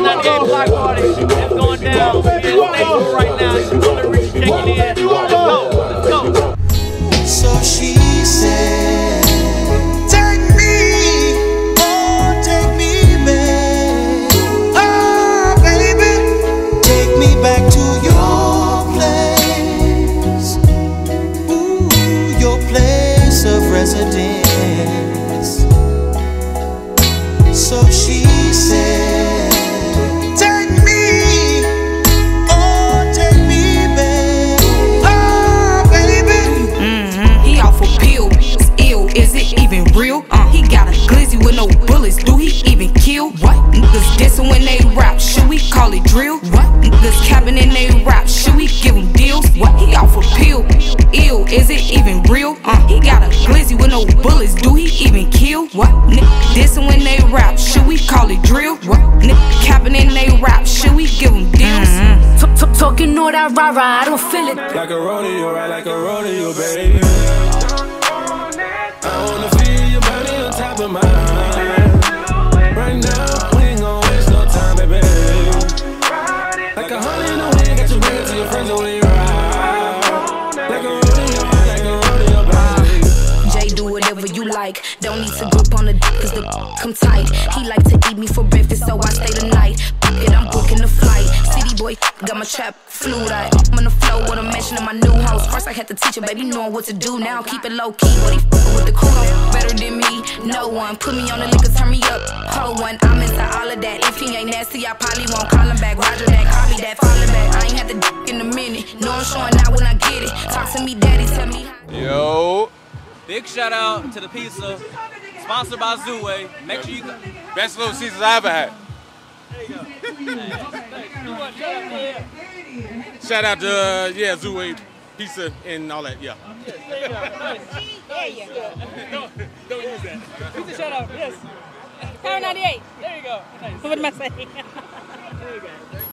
98 block party is going down. We're in Statesville right now. It's Bullet Rich checking in. Let's go. Let's go. So she said, take me, oh, take me back. Oh, baby, take me back to your place. Ooh, your place of residence. So she said, take me, oh, take me back. Oh, baby. He off a pill, it's ill, is it even real? He got a glizzy with no bullets, do he even kill? What? Niggas dissing when they rap, should we call it drill? What? Niggas capping in they rap, should we give him deals? What? He off a pill, ill, is it even real? He got a glizzy with no bullets, do he even kill? What? Niggas dissing when they rap, should we call it drill? What? Niggas capping in they rap, should we give him deals? Talking all that rah-rah, I don't feel it. Like a rodeo, right like a rodeo, baby. I wanna feel your body on top of mine. Right now, we ain't gon' waste no time, baby. Like a honey in the wind, got you bringing to your friends when you ride. Like a rodeo, baby. Jay, do whatever you like. Don't need to grip on the dick cause the come tight. He like to eat me for breakfast, so I stay the night. And I'm booking the flight. City boy got my trap flued. I'm on the flow with a mention in my new house. First I had to teach her, baby, knowing what to do. Now keep it low key, but he fucking with the kudos. Better than me, no one. Put me on the liquor, turn me up. Hold one, I'm inside all of that. If he ain't nasty, I probably won't call him back. Roger that, call me that, fall back. I ain't had the dick in a minute. No, I'm showing out when I get it. Talk to me, daddy, tell me. Yo. Big shout out to the pizza, sponsored by Zoo-Way. Make sure you go. Best Little Caesars I ever had. There you go. Shout out to, Zoo-Way Pizza and all that, yeah. There you go. Don't use that. Pizza shout out, yes. Power 98. There you go. Nice. What am I saying? There you go.